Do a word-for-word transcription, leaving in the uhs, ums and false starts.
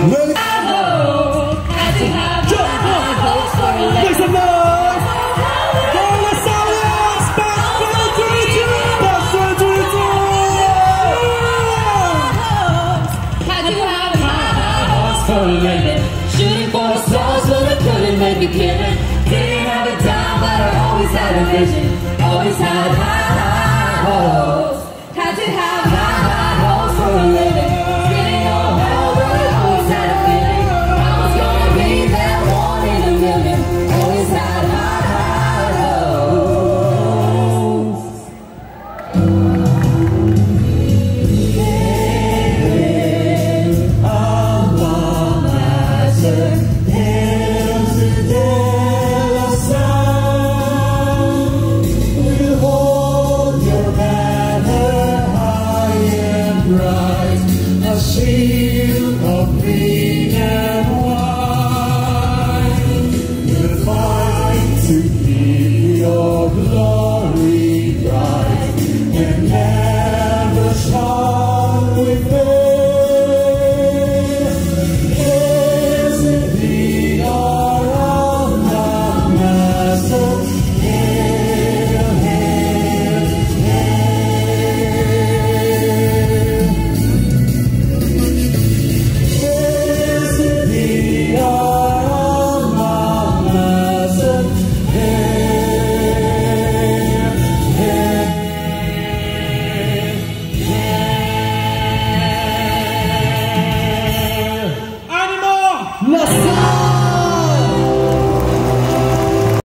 Ready? Had to have high hopes for a Make some noise! All the silence! Back twenty twenty-two! Back twenty twenty-two! Had to have high hopes for a living. Shooting for the stars, but I couldn't make it given. Didn't have a dime, but I always had a vision. Always had high hopes.